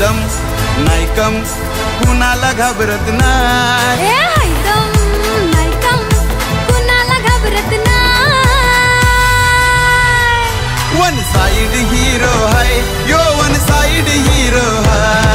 दम नाही कम कुणाला घाबरत नाही दम नाही कम कुणाला घाबरत नाही वन साइड हीरो है यो वन साइड हीरो है